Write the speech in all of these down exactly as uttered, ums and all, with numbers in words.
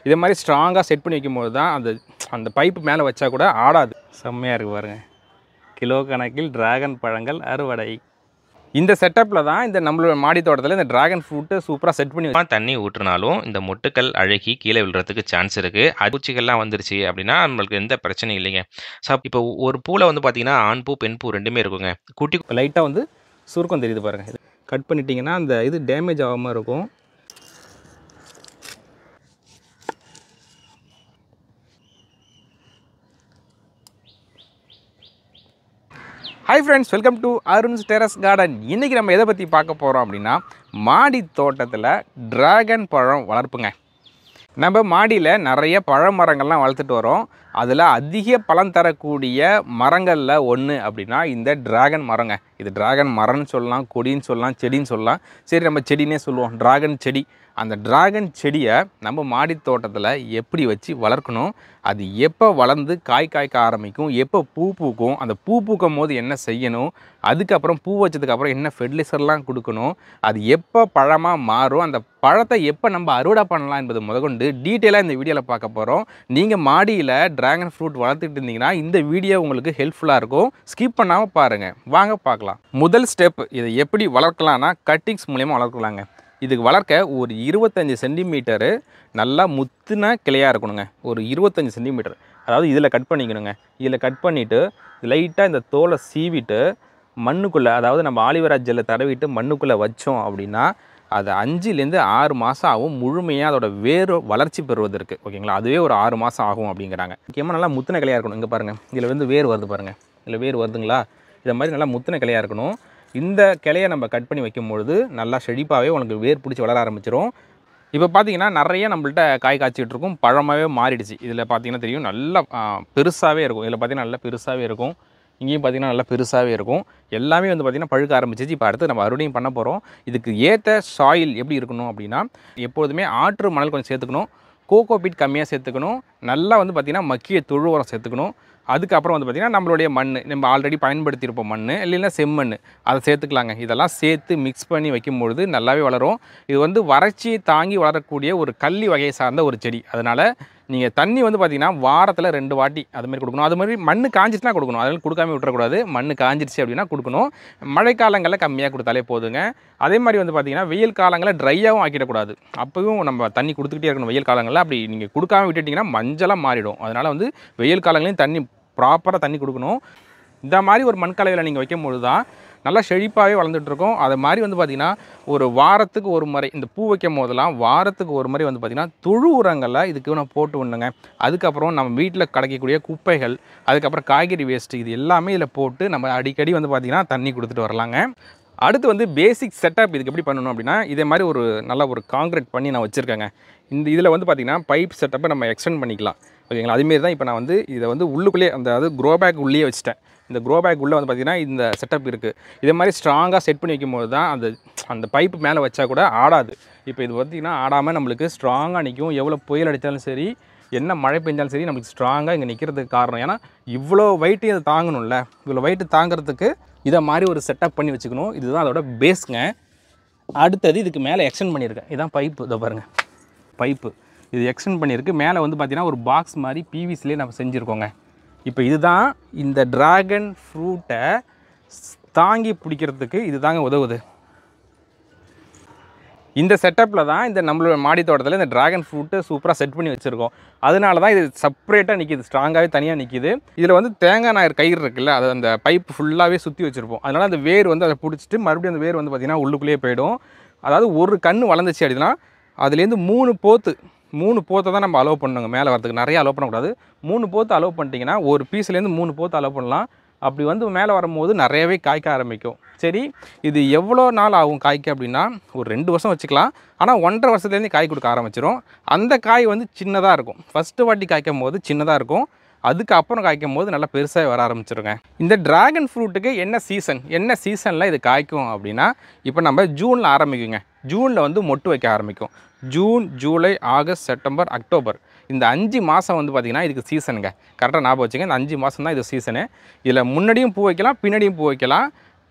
இதே மாதிரி ஸ்ட்ராங்காக செட் பண்ணி வைக்கும்போது தான் அந்த அந்த பைப்பு மேலே வச்சா கூட ஆடாது. செம்மையாக இருக்குது பாருங்கள். கிலோ கணக்கில் டிராகன் பழங்கள் அறுவடை. இந்த செட்டப்பில் தான் இந்த நம்மளோட மாடி தோட்டத்தில் இந்த டிராகன் ஃப்ரூட்டை சூப்பராக செட் பண்ணி தண்ணி ஊற்றினாலும் இந்த மொட்டுக்கள் அழுகி கீழே விழுறதுக்கு சான்ஸ் இருக்குது. பூச்சிகள்லாம் வந்துருச்சு அப்படின்னா நம்மளுக்கு எந்த பிரச்சனையும் இல்லைங்க. ஸோ இப்போ ஒரு பூவில் வந்து பார்த்தீங்கன்னா ஆண் பூ பெண் பூ ரெண்டுமே இருக்குங்க. குட்டி லைட்டாக வந்து சுருக்கம் தெரியுது பாருங்கள். இது கட் பண்ணிட்டீங்கன்னா அந்த இது டேமேஜ் ஆகாமல் இருக்கும். Hi friends, welcome to Arun's terrace garden. இன்றைக்கி நம்ம எதை பற்றி பார்க்க போகிறோம் அப்படின்னா, மாடி தோட்டத்தில் டிராகன் பழம் வளர்ப்புங்க. நம்ம மாடியில் நிறைய பழ மரங்கள்லாம் வளர்த்துட்டு வரோம். அதில் அதிக பலன் தரக்கூடிய மரங்களில் ஒன்று அப்படின்னா இந்த டிராகன் மரங்க. இது டிராகன் மரம்னு சொல்லலாம், கொடின்னு சொல்லலாம், செடின்னு சொல்லலாம். சரி, நம்ம செடினே சொல்லுவோம், டிராகன் செடி. அந்த டிராகன் செடியை நம்ம மாடி தோட்டத்தில் எப்படி வச்சு வளர்க்கணும், அது எப்போ வளர்ந்து காய் காய்க்க ஆரம்பிக்கும், எப்போ பூ பூக்கும், அந்த பூ பூக்கும் போது என்ன செய்யணும், அதுக்கப்புறம் பூ வச்சதுக்கப்புறம் என்ன ஃபெர்டிலைசர்லாம் கொடுக்கணும், அது எப்போ பழமாக மாறும், அந்த பழத்தை எப்போ நம்ம அறுவடை பண்ணலாம் என்பது முதற்கொண்டு டீட்டெயிலாக இந்த வீடியோவில் பார்க்க போகிறோம். நீங்கள் மாடியில் டிராகன் ஃப்ரூட் வளர்த்துட்டு இருந்தீங்கன்னா இந்த வீடியோ உங்களுக்கு ஹெல்ப்ஃபுல்லாக இருக்கும். ஸ்கிப் பண்ணாமல் பாருங்கள். வாங்க பார்க்கலாம். முதல் ஸ்டெப், இதை எப்படி வளர்க்கலாம்னா கட்டிங்ஸ் மூலயமா வளர்க்கலாங்க. இதுக்கு வளர்க்க ஒரு இருபத்தஞ்சி சென்டிமீட்டரு நல்லா முத்துன கிளையாக இருக்கணுங்க. ஒரு இருபத்தஞ்சி சென்டிமீட்டர், அதாவது இதில் கட் பண்ணிக்கணுங்க. இதில் கட் பண்ணிவிட்டு லைட்டாக இந்த தோலை சீவிட்டு மண்ணுக்குள்ளே, அதாவது நம்ம ஆலிவேரா ஜெல்லை தடவிட்டு மண்ணுக்குள்ளே வச்சோம் அப்படின்னா அது அஞ்சுலேருந்து ஆறு மாதம் ஆகும் முழுமையாக அதோட வேர் வளர்ச்சி பெறுவதற்கு. ஓகேங்களா, அதுவே ஒரு ஆறு மாதம் ஆகும் அப்படிங்கிறாங்க. முக்கியமாக நல்லா முத்தின கிளையாக இருக்கணும். இங்கே பாருங்கள், இதில் வந்து வேர் வருது பாருங்கள், இதில் வேர் வருதுங்களா, இதை மாதிரி நல்லா முத்தின கிளையாக இருக்கணும். இந்த கிளையை நம்ம கட் பண்ணி வைக்கும்பொழுது நல்லா செழிப்பாகவே உனக்கு வேர் பிடிச்சி வளர ஆரம்பிச்சிடும். இப்போ பார்த்தீங்கன்னா நிறைய நம்மள்ட்ட காய் காய்ச்சிட்டு இருக்கும், பழமாகவே மாறிடுச்சு. இதில் பார்த்தீங்கன்னா தெரியும், நல்லா பெருசாகவே இருக்கும். இதில் பார்த்தீங்கன்னா நல்லா பெருசாகவே இருக்கும், இங்கேயும் பார்த்திங்கன்னா நல்லா பெருசாகவே இருக்கும். எல்லாமே வந்து பார்த்திங்கன்னா பழுக்க ஆரம்பிச்சிச்சு. இப்போ அடுத்து நம்ம அறுவடையும் பண்ண போகிறோம். இதுக்கு ஏற்ற சாயில் எப்படி இருக்கணும் அப்படின்னா, எப்பொழுதுமே ஆற்று மணல் கொஞ்சம் சேர்த்துக்கணும், கோகோ பீட் கம்மியாக சேர்த்துக்கணும், நல்லா வந்து பார்த்திங்கன்னா மக்கிய தொழு உரம் சேர்த்துக்கணும். அதுக்கப்புறம் வந்து பார்த்திங்கன்னா நம்மளுடைய மண், நம்ம ஆல்ரெடி பயன்படுத்தியிருப்போம் மண், இல்லைன்னா செம்மண், அதை சேர்த்துக்கலாங்க. இதெல்லாம் சேர்த்து மிக்ஸ் பண்ணி வைக்கும்பொழுது நல்லாவே வளரும். இது வந்து வறட்சியை தாங்கி வளரக்கூடிய ஒரு கள்ளி வகையை சார்ந்த ஒரு செடி. அதனால் நீங்கள் தண்ணி வந்து பார்த்திங்கன்னா வாரத்தில் ரெண்டு வாட்டி அதுமாதிரி கொடுக்கணும். அது மாதிரி மண் காஞ்சிச்சுனா கொடுக்கணும், அதனால் கொடுக்காம விட்டுறக்கூடாது. மண் காஞ்சிருச்சு அப்படின்னா கொடுக்கணும். மழைக்காலங்களில் கம்மியாக கொடுத்தாலே போதுங்க. அதே மாதிரி வந்து பார்த்திங்கன்னா வெயில் காலங்களில் ட்ரையாகவும் ஆக்கிடக்கூடாது. அப்போவும் நம்ம தண்ணி கொடுத்துக்கிட்டே இருக்கணும். வெயில் காலங்களில் அப்படி நீங்கள் கொடுக்காம விட்டுட்டிங்கன்னா மஞ்சளாக மாறிடும். அதனால் வந்து வெயில் காலங்களையும் தண்ணி ப்ராப்பராக தண்ணி கொடுக்கணும். இந்த மாதிரி ஒரு மண்கலவையில் நீங்கள் வைக்கும்பொழுது தான் நல்லா செழிப்பாகவே வளர்ந்துட்டுருக்கும். அது மாதிரி வந்து பார்த்திங்கன்னா ஒரு வாரத்துக்கு ஒரு முறை, இந்த பூ வைக்கும் போதெல்லாம் வாரத்துக்கு ஒரு முறை வந்து பார்த்திங்கன்னா தொழு உரங்களை இதுக்கு நான் போட்டு விடணுங்க. அதுக்கப்புறம் நம்ம வீட்டில் கிடைக்கக்கூடிய குப்பைகள், அதுக்கப்புறம் காய்கறி வேஸ்ட்டு, இது எல்லாமே இதில் போட்டு நம்ம அடிக்கடி வந்து பார்த்திங்கன்னா தண்ணி கொடுத்துட்டு வரலாங்க. அடுத்து வந்து பேசிக் செட்டப் இதுக்கு எப்படி பண்ணணும் அப்படின்னா, இதே மாதிரி ஒரு நல்ல ஒரு காங்கிரீட் பண்ணி நான் வச்சுருக்கேங்க. இந்த இதில் வந்து பார்த்திங்கன்னா பைப் செட்டப்பை நம்ம எக்ஸ்டெண்ட் பண்ணிக்கலாம். ஓகேங்களா, அதுமாரி தான் இப்போ நான் வந்து இதை வந்து உள்ளுக்குள்ளேயே, அந்த அதாவது க்ரோ பேக் உள்ளே வச்சுட்டேன். இந்த க்ரோ பேக் உள்ளே வந்து பார்த்திங்கன்னா இந்த செட்டப் இருக்குது. இதே மாதிரி ஸ்ட்ராங்காக செட் பண்ணி வைக்கும்போது தான் அந்த அந்த பைப்பு மேலே வச்சா கூட ஆடாது. இப்போ இது பார்த்திங்கன்னா ஆடாமல் நம்மளுக்கு ஸ்ட்ராங்காக நிற்கும். எவ்வளோ புயல் அடித்தாலும் சரி, என்ன மழை பெஞ்சாலும் சரி, நம்மளுக்கு ஸ்ட்ராங்காக இங்கே நிற்கிறதுக்கு காரணம் ஏன்னா இவ்வளோ வெயிட்டு இதை தாங்கணும்ல. இவ்வளோ வெயிட்டு தாங்கிறதுக்கு இதை மாதிரி ஒரு செட்டப் பண்ணி வச்சுக்கணும். இதுதான் அதோட பேஸ்ங்க. அடுத்தது இதுக்கு மேலே எக்ஸ்டெண்ட் பண்ணியிருக்கேன். இதுதான் பைப்பு, இதை பாருங்கள், பைப்பு இது எக்ஸ்டெண்ட் பண்ணியிருக்கு. மேலே வந்து பார்த்திங்கன்னா ஒரு பாக்ஸ் மாதிரி பிவிசிலே நம்ம செஞ்சுருக்கோங்க. இப்போ இதுதான் இந்த டிராகன் ஃப்ரூட்டை தாங்கி பிடிக்கிறதுக்கு இது தாங்க உதவுது. இந்த செட்டப்பில் தான் இந்த நம்மளோட மாடி தோட்டத்தில் இந்த டிராகன் ஃப்ரூட்டை சூப்பராக செட் பண்ணி வச்சுருக்கோம். அதனால தான் இது செப்பரேட்டாக நிற்கிது, ஸ்ட்ராங்காகவே தனியாக நிற்கிது. இதில் வந்து தேங்காய் நார் கயிறு இருக்குல்ல, அது அந்த பைப்பு ஃபுல்லாகவே சுற்றி வச்சுருப்போம். அதனால் அந்த வேர் வந்து அதை பிடிச்சிட்டு மறுபடியும் அந்த வேர் வந்து பார்த்திங்கன்னா உள்ளுக்குள்ளேயே போயிடும். அதாவது ஒரு கன்று வளர்ந்துச்சு அப்படின்னா அதுலேருந்து மூணு போத்து மூணு போத்தை தான் நம்ம அலோவ் பண்ணுங்க. மேலே வரதுக்கு நிறைய அலோவ் பண்ணக்கூடாது. மூணு போத்து அலோவ் பண்ணிட்டீங்கன்னா ஒரு பீஸ்லேருந்து மூணு போத்து அலோவ் பண்ணலாம். அப்படி வந்து மேலே வரும்போது நிறையவே காய்க்க ஆரம்பிக்கும். சரி, இது எவ்வளோ நாள் ஆகும் காய்க்க அப்படின்னா ஒரு ரெண்டு வருஷம் வச்சுக்கலாம். ஆனால் ஒன்றரை வருஷத்துலேருந்து காய் கொடுக்க ஆரம்பிச்சிடும். அந்த காய் வந்து சின்னதாக இருக்கும். ஃபஸ்ட்டு வாட்டி காய்க்கும் போது சின்னதாக இருக்கும், அதுக்கப்புறம் காய்க்கும் போது நல்லா பெருசாக வர ஆரம்பிச்சிருங்க. இந்த டிராகன் ஃப்ரூட்டுக்கு என்ன சீசன், என்ன சீசனில் இது காய்க்கும் அப்படின்னா, இப்போ நம்ம ஜூனில் ஆரம்பிக்குங்க. ஜூனில் வந்து மொட்டு வைக்க ஆரம்பிக்கும். June, July, August, September, October, இந்த அஞ்சு மாதம் வந்து பார்த்திங்கன்னா இதுக்கு சீசனுங்க. கரெக்டாக ஞாபகம் வச்சுங்க, இந்த அஞ்சு மாதம் தான் இது சீசனு. இதில் முன்னாடியும் பூ வைக்கலாம், பின்னாடியும் பூ வைக்கலாம்.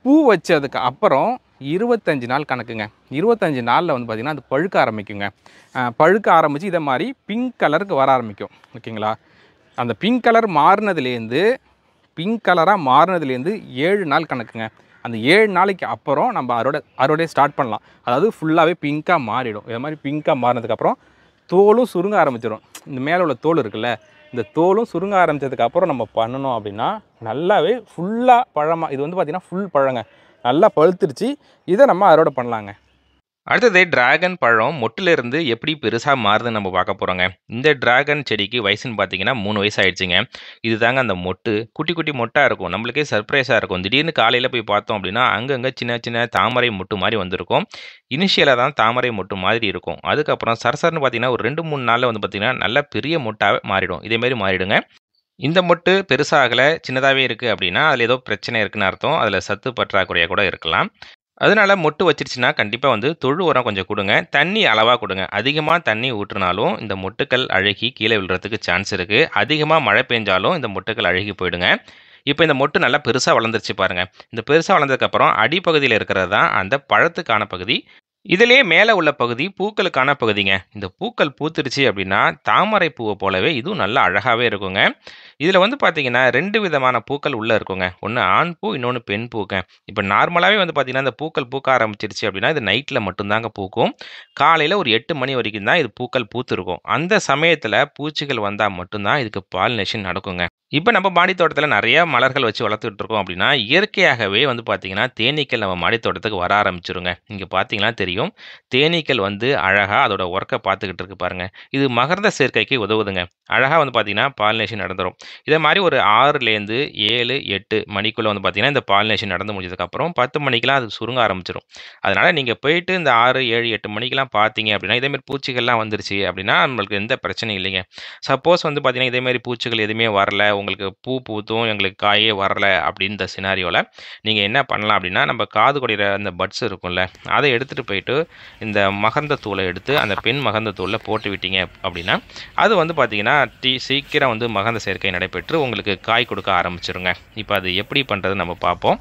பூ வச்சதுக்கு அப்புறம் இருபத்தஞ்சி நாள் கணக்குங்க. இருபத்தஞ்சி நாளில் வந்து பார்த்திங்கன்னா அது பழுக்க ஆரம்பிக்குங்க. பழுக்க ஆரம்பித்து இதை மாதிரி பிங்க் கலருக்கு வர ஆரம்பிக்கும். ஓகேங்களா? அந்த பிங்க் கலர் மாறினதுலேருந்து பிங்க் கலராக மாறினதுலேருந்து ஏழு நாள் கணக்குங்க. அந்த ஏழு நாளைக்கு அப்புறம் நம்ம அறுவடை அறுவடையை ஸ்டார்ட் பண்ணலாம். அதாவது ஃபுல்லாகவே பிங்க்காக மாறிடும். இது மாதிரி பிங்க்காக மாறினதுக்கப்புறம் தோலும் சுருங்க ஆரம்பிச்சிடும். இந்த மேலே உள்ள தோல் இருக்குல்ல, இந்த தோலும் சுருங்க ஆரம்பித்ததுக்கப்புறம் நம்ம பண்ணணும் அப்படின்னா நல்லாவே ஃபுல்லாக பழமாக இது வந்து பார்த்திங்கன்னா ஃபுல் பழங்க நல்லா பழுத்துருச்சு. இதை நம்ம அறுவடை பண்ணலாங்க. அடுத்தது டிராகன் பழம் மொட்டிலிருந்து எப்படி பெருசாக மாறுதுன்னு நம்ம பார்க்க போகிறோங்க. இந்த டிராகன் செடிக்கு வயசுன்னு பார்த்தீங்கன்னா மூணு வயசு ஆயிடுச்சுங்க. இது தாங்க அந்த மொட்டு. குட்டி குட்டி மொட்டாக இருக்கும். நம்மளுக்கே சர்ப்ரைஸாக இருக்கும். திடீர்னு காலையில் போய் பார்த்தோம் அப்படின்னா அங்கங்கே சின்ன சின்ன தாமரை மொட்டு மாதிரி வந்திருக்கும். இனிஷியலாக தான் தாமரை மொட்டு மாதிரி இருக்கும். அதுக்கப்புறம் சரசரன்னு பார்த்தீங்கன்னா ஒரு ரெண்டு மூணு நாளில் வந்து பார்த்தீங்கன்னா நல்ல பெரிய மொட்டாக மாறிடும். இதேமாரி மாறிடுங்க. இந்த மொட்டு பெருசாகலை, சின்னதாகவே இருக்குது அப்படின்னா அதில் ஏதோ பிரச்சனை இருக்குன்னு அர்த்தம். அதில் சத்து பற்றாக்குறையாக கூட இருக்கலாம். அதனால மொட்டு வச்சிருச்சுன்னா கண்டிப்பா வந்து தொழு உரம் கொஞ்சம் குடுங்க. தண்ணி அளவா குடுங்க. அதிகமா தண்ணி ஊற்றுனாலும் இந்த மொட்டுக்கள் அழுகி கீழ விழுறதுக்கு சான்ஸ் இருக்கு. அதிகமா மழை பெஞ்சாலும் இந்த மொட்டுக்கள் அழுகி போயிடுங்க. இப்ப இந்த மொட்டு நல்லா பெருசா வளர்ந்துருச்சு பாருங்க. இந்த பெருசா வளர்ந்ததுக்கு அப்புறம் அடிப்பகுதியில இருக்கிறது தான் அந்த பழத்துக்கான பகுதி. இதிலேயே மேல உள்ள பகுதி பூக்களுக்கான பகுதிங்க. இந்த பூக்கள் பூத்துருச்சு அப்படின்னா, தாமரை பூவ போலவே இதுவும் நல்லா அழகாவே இருக்குங்க. இதில வந்து பார்த்தீங்கன்னா, ரெண்டு விதமான பூக்கள் உள்ள இருக்குங்க. ஒண்ணு ஆண் பூ, இன்னொன்னு பெண் பூங்க. இப்ப நார்மலாவே வந்து பார்த்தீங்கன்னா, இந்த பூக்கள் பூக்க ஆரம்பிச்சிருச்சு அப்படின்னா, இது நைட்ல மட்டும் தாங்க பூக்கும். காலையில ஒரு எட்டு மணி வரைக்கும் தான் இது பூக்கள் பூத்திருக்கும். அந்த சமயத்தில பூச்சிகள் வந்தா மட்டும் தான் இதுக்கு பாலினேஷன் நடக்குங்க. இப்ப நம்ம மாடி தோட்டத்தில நெறைய மலர்கள் வச்சு வளர்த்துட்டு இருக்கோம் அப்படின்னா, இயற்கையாகவே வந்து பார்த்தீங்கன்னா, தேனீக்கள் நம்ம மாடி தோட்டத்துக்கு வர ஆரம்பிச்சுருங்க. இங்க பார்த்தீங்கன்னா தெரியும். தேனீக்கள் வந்து அழகா அதோட ஒர்க்க பார்த்துக்கிட்டு இருக்கு பாருங்க. இது மகரந்த சேர்க்கைக்கு உதவுதுங்க. அழகா வந்து பார்த்தீங்கன்னா, பாலினேஷன் நடந்துரும். இதே மாரி ஒரு ஆறுலேருந்து ஏழு, எட்டு மணிக்குள்ள வந்து பார்த்தீங்கன்னா, இந்த பாலினேஷன் நடந்து முடிஞ்சதுக்கப்புறம் பத்து மணிக்கெல்லாம் அது சுருங்க ஆரம்பிச்சுரும். அதனால நீங்க போயிட்டு இந்த ஆறு, ஏழு, எட்டு மணிக்கெல்லாம் பார்த்தீங்க அப்படின்னா, இதே மாரி பூச்சிகள்லாம் வந்துருச்சு அப்படின்னா, நம்மளுக்கு எந்த பிரச்சனையும் இல்லைங்க. சப்போஸ் வந்து பார்த்தீங்கன்னா, இதே மாரி பூச்சிகள் எதுவுமே வரல, உங்களுக்கு பூ பூத்தும் எங்களுக்கு காயே வரல அப்படின்ற சினாரியோல நீங்க என்ன பண்ணலாம் அப்படின்னா, நம்ம காது குடையிற அந்த பட்ஸ் இருக்கும்ல, அதை எடுத்துட்டு போயிட்டு இந்த மகரந்த தூளை எடுத்து அந்த பெண் மகரந்த தூள்ல போட்டு விட்டீங்க அப்படின்னா, அது வந்து பார்த்தீங்கன்னா, டி சீக்கிரம் வந்து மகரந்த சேர்க்கை நடைபெற்று உங்களுக்கு காய் கொடுக்க ஆரம்பிச்சுருங்க. இப்ப அது எப்படி பண்றதுன்னு நம்ம பார்ப்போம்.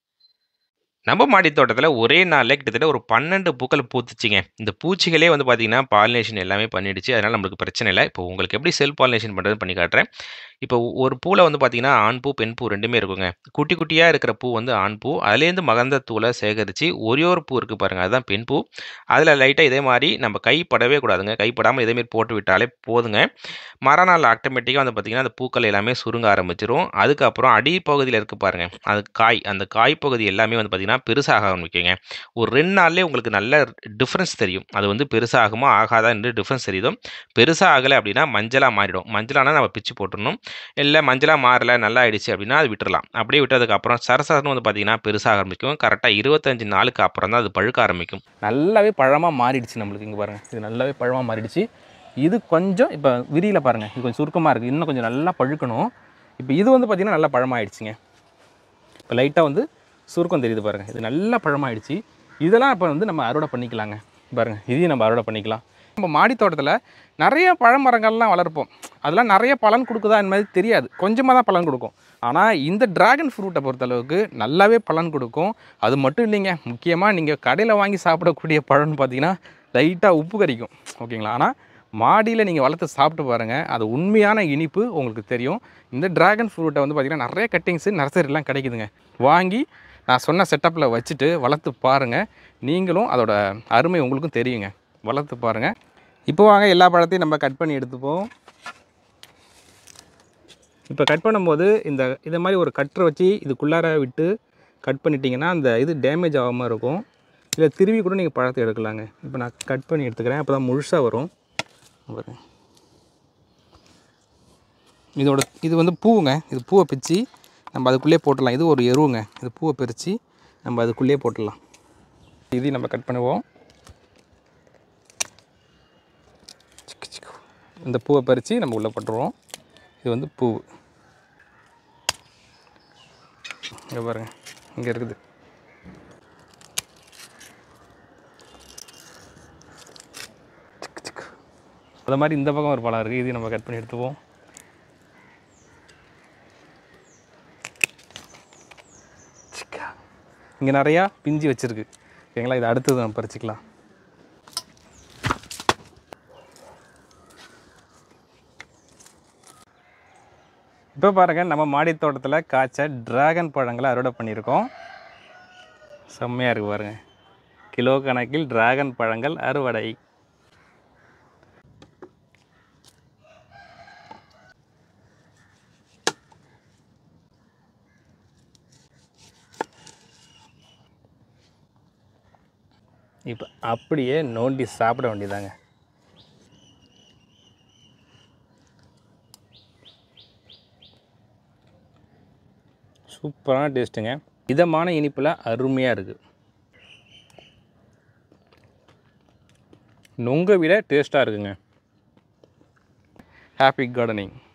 நம்ம மாடி தோட்டத்தில ஒரே நாள்ல கிட்டத்தட்ட ஒரு பன்னிரண்டு பூக்கள் பூத்துச்சுங்க. இந்த பூச்சிகளே வந்து பார்த்தீங்கன்னா, பாலினேஷன் எல்லாமே பண்ணிடுச்சு. அதனால நம்மளுக்கு பிரச்சனை இல்ல. இப்போ உங்களுக்கு எப்படி செல்ஃப் பாலினேஷன் பண்றதுன்னு பண்ணி காட்டுறேன். இப்போ ஒரு பூல வந்து பார்த்தீங்கன்னா, ஆண் பூ, பெண் பூ ரெண்டுமே இருக்குங்க. குட்டி குட்டியா இருக்கிற பூ வந்து ஆண் பூ. அதுலேருந்து மகரந்த தூள சேகரிச்சு ஒரே ஒரு பூ இருக்கு பாருங்க, அதுதான் பெண் பூ. அதில லைட்டா இதே மாரி நம்ம கை படவே கூடாதுங்க. கை படாம இதே மாரி போட்டு விட்டாலே போதுங்க. மறுநாள் ஆட்டோமேட்டிக்கா வந்து பார்த்தீங்கன்னா, அந்த பூக்கள் எல்லாமே சுருங்க ஆரம்பிச்சுரும். அதுக்கப்புறம் அடிப்பகுதியில இருக்கு பாருங்க, அது காய். அந்த காய் பகுதி எல்லாமே வந்து பார்த்தீங்கன்னா, பெருசாக ஆரம்பிக்குங்க. ஒரு ரெண்டு நாள்லயே உங்களுக்கு நல்ல டிஃபரன்ஸ் தெரியும். அது வந்து பெருசாகுமா, ஆகாதா என்று டிஃபரன்ஸ் தெரியும். பெருசா ஆகல அப்படின்னா மஞ்சளா மாறிடும். மஞ்சளானா நம்ம பிச்சு போட்டுறணும். இல்ல மஞ்சளா மாறல, நல்லா ஆயிடுச்சு அப்படின்னா அது விட்டுறலாம். அப்படியே விட்டதுக்கு அப்புறம் சரசரன்னு வந்து பார்த்தீங்கன்னா, பெருசாக ஆரம்பிக்கும். கரெக்ட்டா இருபத்தஞ்சு நாளுக்கு அப்புறம் தான் அது பழுக்க ஆரம்பிக்கும். நல்லாவே பழமா மாறிடுச்சு நம்மளுக்கு. இங்க பாருங்க, இது நல்லாவே பழமா மாறிடுச்சு. இது கொஞ்சம் இப்போ விரியில பாருங்க, இது கொஞ்சம் சுருக்கமா இருக்கு. இன்னும் கொஞ்சம் நல்லா பழுக்கணும். இப்போ இது வந்து பார்த்தீங்கன்னா நல்லா பழமாயிடுச்சுங்க. இப்போ லைட்டாக வந்து சுருக்கம் தெரியுது பாருங்க. இது நல்லா பழமாயிடுச்சு. இதெல்லாம் இப்போ வந்து நம்ம அறுவடை பண்ணிக்கலாங்க. பாருங்க, இதையும் நம்ம அறுவடை பண்ணிக்கலாம். நம்ம மாடி தோட்டத்தில் நிறைய பழமரங்கள்லாம் வளர்ப்போம். அதெல்லாம் நிறைய பலன் கொடுக்குதா மாதிரி தெரியாது. கொஞ்சமாக தான் பலன் கொடுக்கும். ஆனால் இந்த டிராகன் ஃப்ரூட்டை பொறுத்தளவுக்கு நல்லாவே பலன் கொடுக்கும். அது மட்டும் இல்லைங்க, முக்கியமாக நீங்கள் கடையில் வாங்கி சாப்பிடக்கூடிய பழம்னு பார்த்தீங்கன்னா லைட்டாக உப்பு கரிக்கும். ஓகேங்களா? ஆனால் மாடியில் நீங்கள் வளர்த்து சாப்பிட்டு பாருங்கள், அது உண்மையான இனிப்பு உங்களுக்கு தெரியும். இந்த டிராகன் ஃப்ரூட்டை வந்து பார்த்திங்கன்னா நிறைய கட்டிங்ஸு நர்சரிலாம் கிடைக்குதுங்க. வாங்கி நான் சொன்ன செட்டப்பில் வச்சுட்டு வளர்த்து பாருங்கள். நீங்களும் அதோட அருமை உங்களுக்கும் தெரியுங்க. வளர்த்து பாருங்கள். இப்போ வாங்க எல்லா பழத்தையும் நம்ம கட் பண்ணி எடுத்துப்போம். இப்போ கட் பண்ணும்போது இந்த இதை மாதிரி ஒரு கட்டரை வச்சு இதுக்குள்ளார விட்டு கட் பண்ணிட்டீங்கன்னா அந்த இது டேமேஜ் ஆகாமல் இருக்கும். இல்லை திருவி கூட நீங்கள் பழத்தை எடுக்கலாங்க. இப்போ நான் கட் பண்ணி எடுத்துக்கிறேன், அப்போ தான் முழுசாக வரும். இதோட இது வந்து பூவுங்க. இது பூவை பிச்சு நம்ம அதுக்குள்ளேயே போட்டுடலாம். இது ஒரு எருவுங்க. இது பூவை பிரித்து நம்ம அதுக்குள்ளேயே போட்டுடலாம். இதையும் நம்ம கட் பண்ணுவோம். இந்த பூவை பறித்து நம்ம உள்ளே போட்டுருவோம். இது வந்து பூ. இங்கே பாருங்க, இங்கே இருக்குது. அது மாதிரி இந்த பக்கம் ஒரு பழம் இருக்குது. இதையும் நம்ம கட் பண்ணி எடுத்துவோம். இங்கே நிறையா பிஞ்சு வச்சுருக்கு. ஓகேங்களா, இது அடுத்தது நம்ம பறிச்சிக்கலாம். இப்போ பாருங்கள், நம்ம மாடி தோட்டத்தில் காய்ச்ச டிராகன் பழங்களை அறுவடை பண்ணியிருக்கோம். செம்மையாக இருக்குது பாருங்கள். கிலோ கணக்கில் டிராகன் பழங்கள் அறுவடை. இப்போ அப்படியே நோண்டி சாப்பிட வேண்டியதாங்க. சூப்பரான டேஸ்ட்டுங்க. இதமான இனிப்பில் அருமையாக இருக்குது. நொங்கை விட டேஸ்ட்டாக இருக்குங்க. Happy gardening.